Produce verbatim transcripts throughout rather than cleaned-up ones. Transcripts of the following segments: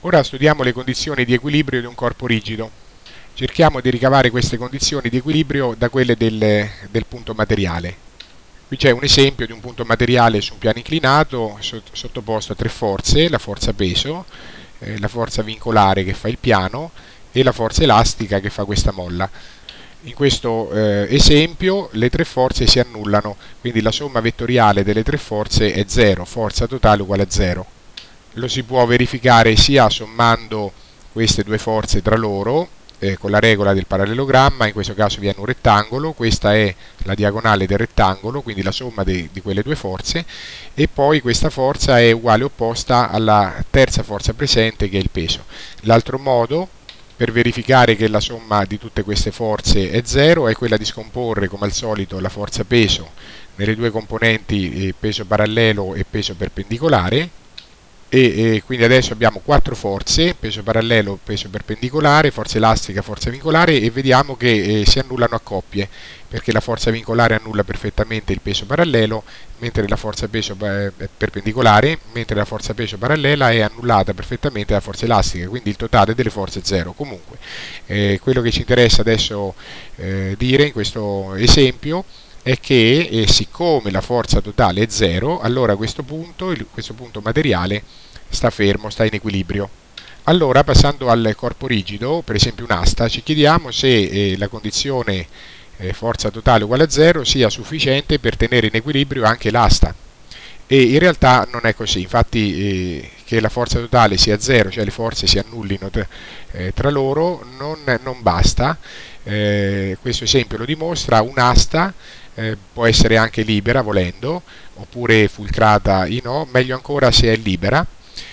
Ora studiamo le condizioni di equilibrio di un corpo rigido. Cerchiamo di ricavare queste condizioni di equilibrio da quelle del, del punto materiale. Qui c'è un esempio di un punto materiale su un piano inclinato sottoposto a tre forze: la forza peso, eh, la forza vincolare che fa il piano e la forza elastica che fa questa molla. In questo eh, esempio le tre forze si annullano, quindi la somma vettoriale delle tre forze è zero, forza totale uguale a zero. Lo si può verificare sia sommando queste due forze tra loro, eh, con la regola del parallelogramma. In questo caso viene un rettangolo, questa è la diagonale del rettangolo, quindi la somma de, di quelle due forze, e poi questa forza è uguale o opposta alla terza forza presente, che è il peso. L'altro modo per verificare che la somma di tutte queste forze è zero è quella di scomporre, come al solito, la forza peso nelle due componenti, eh, peso parallelo e peso perpendicolare. E, e quindi adesso abbiamo quattro forze: peso parallelo, peso perpendicolare, forza elastica, forza vincolare, e vediamo che eh, si annullano a coppie, perché la forza vincolare annulla perfettamente il peso parallelo, mentre la forza peso eh, perpendicolare, mentre la forza peso parallela è annullata perfettamente dalla forza elastica, quindi il totale delle forze è zero. Comunque, eh, quello che ci interessa adesso eh, dire in questo esempio è che eh, siccome la forza totale è zero, allora a questo punto, il, questo punto materiale sta fermo, sta in equilibrio. Allora, passando al corpo rigido, per esempio un'asta, ci chiediamo se eh, la condizione eh, forza totale uguale a zero sia sufficiente per tenere in equilibrio anche l'asta. E in realtà non è così. Infatti eh, che la forza totale sia zero, cioè le forze si annullino tra, eh, tra loro, non, non basta. Eh, questo esempio lo dimostra. Un'asta eh, può essere anche libera volendo, oppure fulcrata in O, meglio ancora se è libera,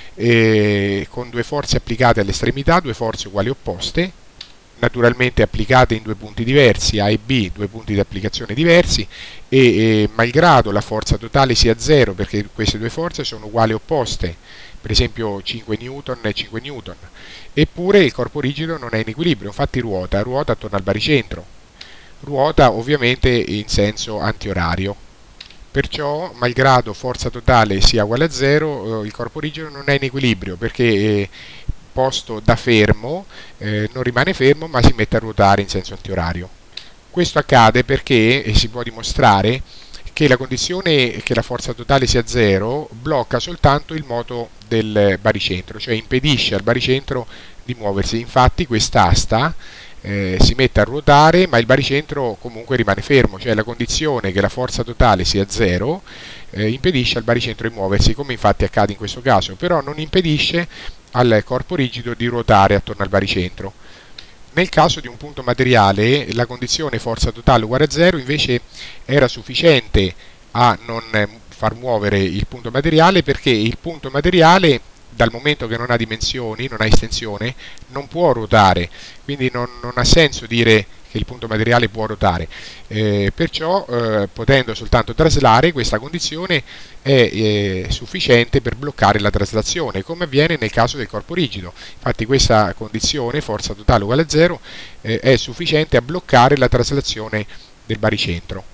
eh, con due forze applicate all'estremità, due forze uguali opposte, naturalmente applicate in due punti diversi, A e B, due punti di applicazione diversi, e, e malgrado la forza totale sia zero, perché queste due forze sono uguali opposte, per esempio cinque newton e cinque newton, eppure il corpo rigido non è in equilibrio, infatti ruota, ruota attorno al baricentro, ruota ovviamente in senso antiorario. Perciò, malgrado forza totale sia uguale a zero, eh, il corpo rigido non è in equilibrio, perché eh, posto da fermo eh, non rimane fermo, ma si mette a ruotare in senso antiorario. Questo accade perché eh, si può dimostrare che la condizione che la forza totale sia zero blocca soltanto il moto del baricentro, cioè impedisce al baricentro di muoversi. Infatti quest'asta eh, si mette a ruotare, ma il baricentro comunque rimane fermo, cioè la condizione che la forza totale sia zero eh, impedisce al baricentro di muoversi, come infatti accade in questo caso, però non impedisce al corpo rigido di ruotare attorno al baricentro. Nel caso di un punto materiale, la condizione forza totale uguale a zero invece era sufficiente a non far muovere il punto materiale, perché il punto materiale, dal momento che non ha dimensioni, non ha estensione, non può ruotare, quindi non, non ha senso dire che il punto materiale può ruotare. Eh, perciò, eh, potendo soltanto traslare, questa condizione è eh, sufficiente per bloccare la traslazione, come avviene nel caso del corpo rigido. Infatti questa condizione, forza totale uguale a zero, eh, è sufficiente a bloccare la traslazione del baricentro.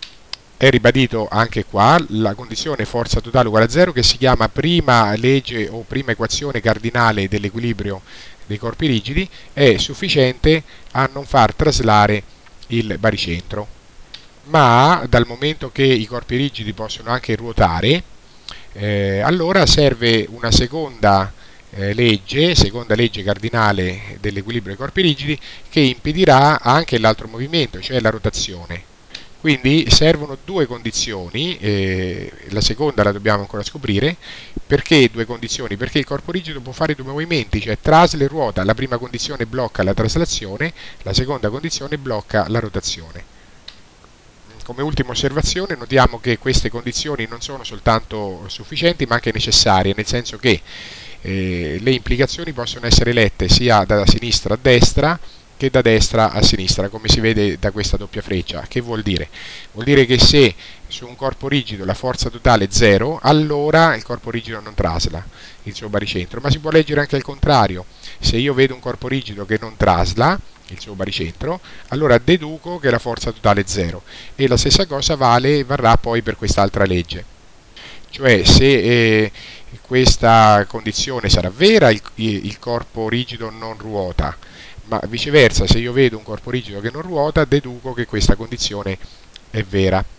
È ribadito anche qua la condizione forza totale uguale a zero, che si chiama prima legge o prima equazione cardinale dell'equilibrio dei corpi rigidi, è sufficiente a non far traslare il baricentro. Ma dal momento che i corpi rigidi possono anche ruotare, eh, allora serve una seconda eh, legge, seconda legge cardinale dell'equilibrio dei corpi rigidi, che impedirà anche l'altro movimento, cioè la rotazione. Quindi servono due condizioni, eh, la seconda la dobbiamo ancora scoprire. Perché due condizioni? Perché il corpo rigido può fare due movimenti, cioè trasla e ruota. La prima condizione blocca la traslazione, la seconda condizione blocca la rotazione. Come ultima osservazione notiamo che queste condizioni non sono soltanto sufficienti, ma anche necessarie, nel senso che eh, le implicazioni possono essere lette sia da sinistra a destra che da destra a sinistra, come si vede da questa doppia freccia. Che vuol dire? Vuol dire che se su un corpo rigido la forza totale è zero, allora il corpo rigido non trasla il suo baricentro, ma si può leggere anche al contrario. Se io vedo un corpo rigido che non trasla il suo baricentro, allora deduco che la forza totale è zero, e la stessa cosa vale, varrà poi per quest'altra legge. Cioè se eh, questa condizione sarà vera, il, il corpo rigido non ruota, ma viceversa, se io vedo un corpo rigido che non ruota, deduco che questa condizione è vera.